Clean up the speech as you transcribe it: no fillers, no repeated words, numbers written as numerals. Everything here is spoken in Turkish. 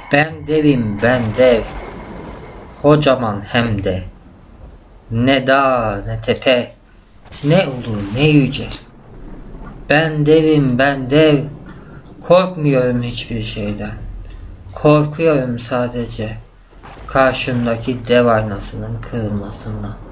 Ben devim ben dev, kocaman hem de. Ne dağ ne tepe, ne ulu ne yüce. Ben devim ben dev, korkmuyorum hiçbir şeyden. Korkuyorum sadece karşımdaki dev aynasının kırılmasından.